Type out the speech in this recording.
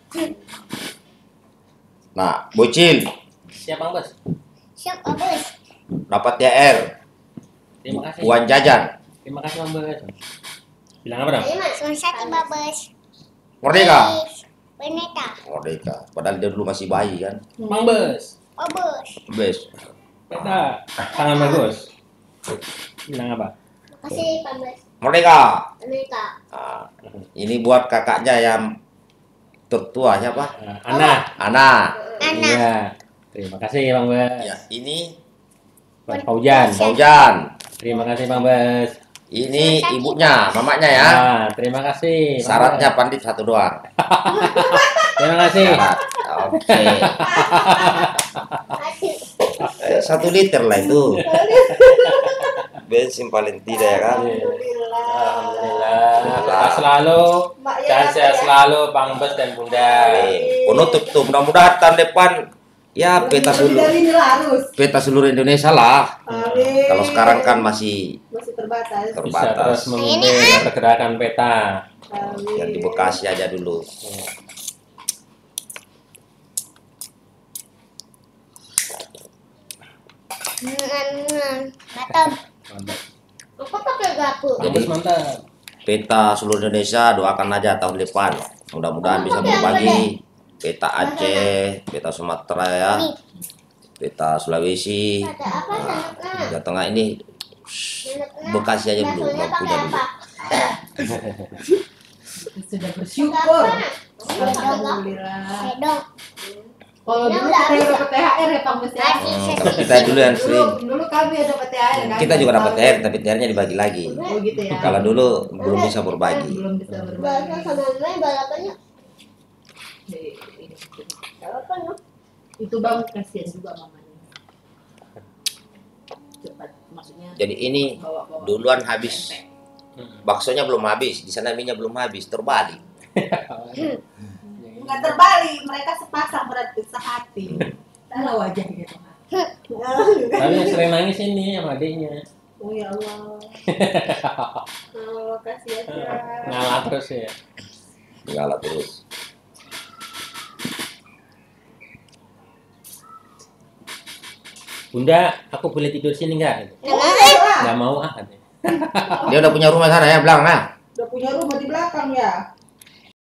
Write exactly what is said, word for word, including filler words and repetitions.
Nah, bocil. Siap Bang Bos. Siap, Pak Bos. Dapat T R. Terima kasih. Uang jajan. Terima kasih Bang Bos. Bilang apa dong? Sunsati, Pak Bos. Merdeka. Boneka. Merdeka. Padahal dia dulu masih bayi kan. Bang Bos. Pak Bos. Bes. Peta. Tangan bagus. Bilang apa? Makasih, Pak Bos. Merdeka. Boneka. Nah, ini buat kakaknya yang tertua siapa? Nah, Ana. Ana. Anak. Iya. Terima kasih Bang Bos. Ya, ini Buat Paujan. Faujan. Terima kasih Bang Bos. Ini ibunya, mamanya ya. Ah, terima kasih. Bang Syaratnya Bos. pandit satu doang. Terima kasih. Syarat. Oke. Eh, satu liter lah itu. Bensin paling tidak ya kan. Alhamdulillah. Sehat selalu dan sehat selalu Bang Bos dan Bunda. Penutup tuh mudah-mudahan tahun depan ya peta seluruh peta seluruh Indonesia lah. Amin. Kalau sekarang kan masih Masih terbatas. Bisa terbatas. terus memimpin pergerakan peta. Amin. Yang di Bekasi aja dulu. Batam. Mantap. Apa pakai gapu? Bang Bos mantap. Peta seluruh Indonesia doakan aja tahun depan. Mudah-mudahan bisa berbagi peta Aceh, peta Sumatera ya, peta Sulawesi. Ada apa sanaknya? Jawa Tengah ini Bekasi aja dulu, mau punya dulu. Sudah bersyukur. Alhamdulillah. Alhamdulillah. Sedong. Kalau dulu kita yang dapat T H R ya Pak Bos ya. Hmm, tapi kita dulu yang Dulu, sering. dulu kami yang dapat T H R kan. Kita juga dapat T H R, tapi T H R-nya dibagi lagi. Oh gitu ya. Kalau dulu belum bisa berbagi. Belum bisa Bahasa berbagi. sama main balapannya. Balapan loh. Itu Bang kasihan juga mamanya. Cepat maksudnya. Jadi ini bawa-bawa. duluan habis, baksonya belum habis, di sana minyak belum habis, terbalik. Enggak terbalik, mereka sepasang berarti sehati. Tahu wajah gitu. Tapi yang sering nangis ini sama adiknya. Oh ya Allah. Oh, kasih ya. Ngalah terus ya. Ngalah terus. Bunda, aku boleh tidur sini nggak? Nama Nggak mau ah. Katanya. Dia udah punya rumah sana ya, Blang, nah. Udah punya rumah di belakang ya.